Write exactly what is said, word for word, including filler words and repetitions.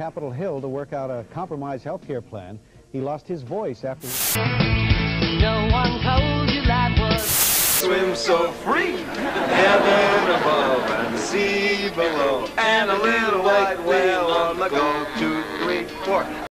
Capitol Hill to work out a compromise health care plan. He lost his voice after... No one told you life was... Swim so free, heaven above and the sea below, and a little white whale on the go. Two, three, four.